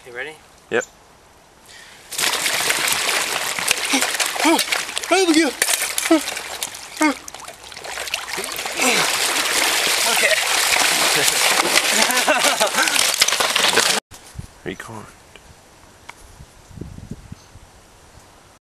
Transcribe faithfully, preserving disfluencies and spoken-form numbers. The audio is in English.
You ready? Yep. Oh, oh, look at it. Okay. Record.